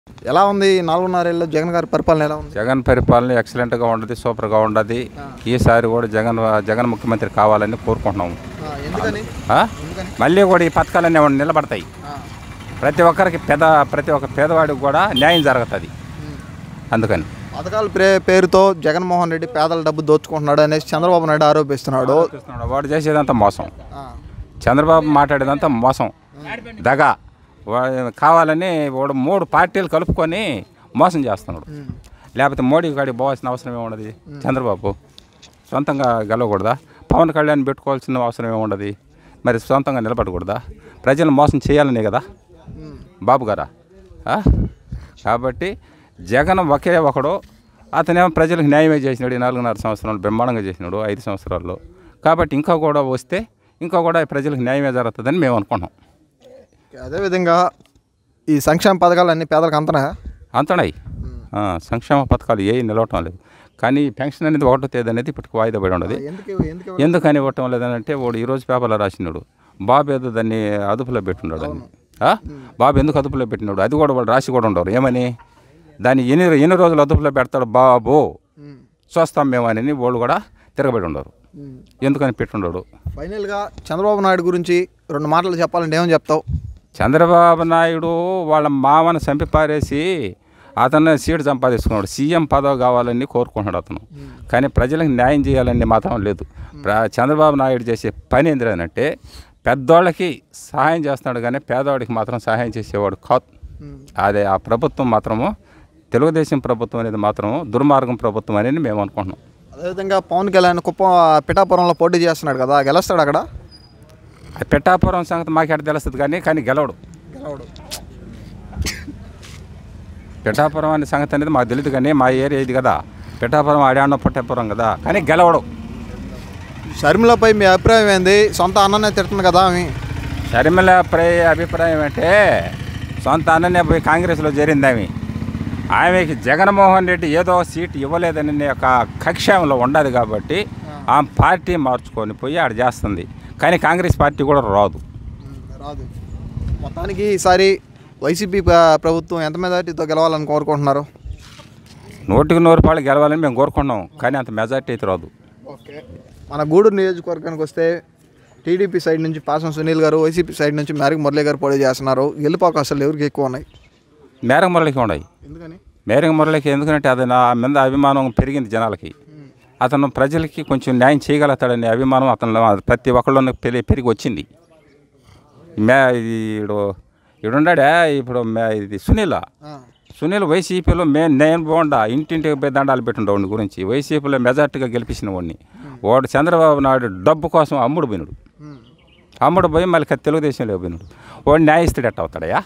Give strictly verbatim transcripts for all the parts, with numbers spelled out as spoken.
ఎలా ఉంది నాలుగున్నరేళ్ళలో జగన్ గారి పరిపాలన ఎలా ఉంది? జగన్ పరిపాలన ఎక్సలెంట్గా ఉండదు, సూపర్గా ఉండదు. ఈసారి కూడా జగన్ జగన్ ముఖ్యమంత్రి కావాలని కోరుకుంటున్నాము. ఎందుకని ఆ? మళ్ళీ కూడా ఈ పథకాలన్నీ ఏమన్నా నిలబడతాయి. ప్రతి ఒక్కరికి పేద ప్రతి ఒక్క పేదవాడికి కూడా న్యాయం జరుగుతుంది. అందుకని పథకాల పే పేరుతో జగన్మోహన్ రెడ్డి పేదల డబ్బు దోచుకుంటున్నాడు అనేసి చంద్రబాబు నాయుడు ఆరోపిస్తున్నాడు. వాడు చేసేదంతా మోసం, చంద్రబాబు మాట్లాడేదంతా మోసం, దగా. కావాలని వాడు మూడు పార్టీలు కలుపుకొని మోసం చేస్తున్నాడు. లేకపోతే మోడీ కాడికి పోవాల్సిన అవసరం ఏముండదు. చంద్రబాబు సొంతంగా గెలవకూడదా? పవన్ కళ్యాణ్ పెట్టుకోవాల్సిన అవసరం ఏముండదు? మరి సొంతంగా నిలబడకూడదా? ప్రజలను మోసం చేయాలనే కదా బాబు గారా. కాబట్టి జగన్ ఒకే ఒకడు, అతనేమో ప్రజలకు న్యాయమే చేసినాడు. ఈ నాలుగున్నర సంవత్సరాలు బ్రహ్మాండంగా చేసినాడు, ఐదు సంవత్సరాల్లో. కాబట్టి ఇంకా కూడా వస్తే ఇంకా కూడా ప్రజలకు న్యాయమే జరుగుతుందని మేము అనుకుంటున్నాం. అదేవిధంగా ఈ సంక్షేమ పథకాలు అన్ని పేదలకు అంతనా అంతనాయి. సంక్షేమ పథకాలు ఏ నిలవటం లేదు. కానీ పెన్షన్ అనేది ఒకటో తేదీ అనేది ఇప్పటికి వాయిదా పడి ఉండదు. ఎందుకని ఇవ్వటం లేదనంటే వాడు ఈరోజు పేపర్లో రాసినాడు, బాబు ఏదో దాన్ని అదుపులో పెట్టున్నాడు అని. బాబు ఎందుకు అదుపులో పెట్టినాడు అది కూడా వాళ్ళు రాసి కూడా ఉండరు. ఏమని దాన్ని ఎన్ని ఎన్ని రోజులు అదుపులో పెడతాడు బాబు చూస్తాం మేము అని వాళ్ళు కూడా తిరగబడి ఉండరు. ఎందుకని పెట్టుండడు. ఫైనల్గా చంద్రబాబు నాయుడు గురించి రెండు మాటలు చెప్పాలంటే ఏమని చెప్తావు? చంద్రబాబు నాయుడు వాళ్ళ మామను చంపి పారేసి అతను సీటు సంపాదించుకున్నాడు. సీఎం పదవి కావాలని కోరుకుంటున్నాడు అతను. కానీ ప్రజలకు న్యాయం చేయాలని మాత్రం లేదు. చంద్రబాబు నాయుడు చేసే పని ఏంటంటే పెద్దోళ్ళకి సహాయం చేస్తున్నాడు, కానీ పేదవాడికి మాత్రం సహాయం చేసేవాడు కాదు. అదే ఆ ప్రభుత్వం మాత్రము తెలుగుదేశం ప్రభుత్వం అనేది మాత్రం దుర్మార్గం ప్రభుత్వం అనేది మేము అనుకుంటున్నాం. అదేవిధంగా పవన్ కళ్యాణ్ కుప్పం పిఠాపురంలో పోటీ చేస్తున్నాడు కదా, గెలుస్తాడు అక్కడ? పిఠాపురం సంగతి మాకు ఎక్కడ తెలుస్తుంది కానీ కానీ గెలవడు. గెలవడు పిఠాపురం అనే సంగతి అనేది మాకు తెలియదు, కానీ మా ఏరియా ఇది కదా, పిఠాపురం ఆడాన్న పుట్టాపురం కదా, కానీ గెలవడు. షర్మిలపై మీ అభిప్రాయం ఏంది? సొంత అన్ననే తిడుతుంది కదా ఆమె. షర్మిలపై అభిప్రాయం అంటే సొంత అన్ననే పోయి కాంగ్రెస్లో చేరింది ఆమె. ఆమెకి జగన్మోహన్ రెడ్డి ఏదో సీట్ ఇవ్వలేదని ఒక కక్షంలో ఉండదు కాబట్టి ఆమె పార్టీ మార్చుకొని పోయి ఆడ చేస్తుంది. కానీ కాంగ్రెస్ పార్టీ కూడా రాదు రాదు మొత్తానికి ఈసారి వైసీపీ ప్రభుత్వం ఎంత మెజార్టీతో గెలవాలని కోరుకుంటున్నారు? నూటికి నూరు రూపాయలు గెలవాలని మేము కోరుకుంటున్నాం, కానీ అంత మెజార్టీ అయితే రాదు. ఓకే, మన గూడూరు నియోజకవర్గానికి వస్తే టీడీపీ సైడ్ నుంచి పాసం సునీల్ గారు, వైసీపీ సైడ్ నుంచి మేరక మురళి గారు పోటీ చేస్తున్నారు. గెలుపు అవకాశాలు ఎవరికి ఎక్కువ ఉన్నాయి? మేరక మురళికి ఉన్నాయి. ఎందుకని? మేరక మురళికి ఎందుకంటే అది నా మీద అభిమానం పెరిగింది జనాలకి. అతను ప్రజలకి కొంచెం న్యాయం చేయగలుగుతాడనే అభిమానం అతను ప్రతి ఒక్కళ్ళలో పెరిగి పెరిగి వచ్చింది. మే ఇది ఇప్పుడు ఇడున్నాడా ఇప్పుడు మే ఇది సునీల్ సునీల్ వైసీపీలో మే నేను బాగుండా ఇంటింటికి పోయి దండాలు పెట్టుండే గురించి వైసీపీలో మెజార్టీగా గెలిపించిన వాడిని. వాడు చంద్రబాబు నాయుడు డబ్బు కోసం అమ్ముడు పోయినాడు. అమ్ముడు పోయి మళ్ళీ తెలుగుదేశంలో పోయినాడు. వాడు న్యాయస్థుడు ఎట్ట అవుతాడయా?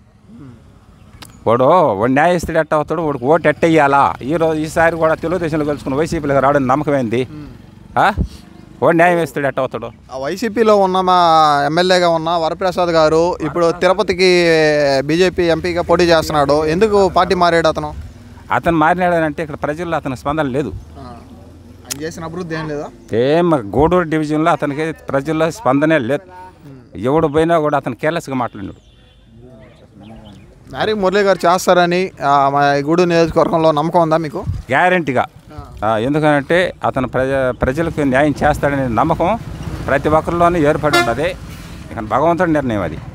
వాడు వాడు న్యాయస్థుడు ఎట్ట అవుతాడు? వాడికి ఓటు ఎట్టయ్యాలా? ఈరోజు ఈసారి కూడా తెలుగుదేశంలో కలుసుకుని వైసీపీలో రావడం నమ్మకం ఏంది? వాడు న్యాయవేస్తుడు ఎట్ట అవుతాడు? ఆ వైసీపీలో ఉన్న మా ఎమ్మెల్యేగా ఉన్న వరప్రసాద్ గారు ఇప్పుడు తిరుపతికి బీజేపీ ఎంపీగా పోటీ చేస్తున్నాడు. ఎందుకు పార్టీ మారాడు అతను? అతను మారినాడంటే ఇక్కడ ప్రజల్లో అతని స్పందన లేదు. ఆయన చేసిన అభివృద్ధి ఏం లేదా? ఏం గూడూరు డివిజన్లో అతనికి ప్రజల్లో స్పందనే లేదు. ఎవడు పోయినా కూడా అతను కేర్లెస్గా మాట్లాడినాడు. మేరక మురళి గారు చేస్తారని మా గూడూరు నియోజకవర్గంలో నమ్మకం ఉందా మీకు? గ్యారంటీగా. ఎందుకంటే అతను ప్రజ ప్రజలకు న్యాయం చేస్తాడనే నమ్మకం ప్రతి ఒక్కరిలోనూ ఏర్పడి ఉన్నది. ఇక భగవంతుడి నిర్ణయం అది.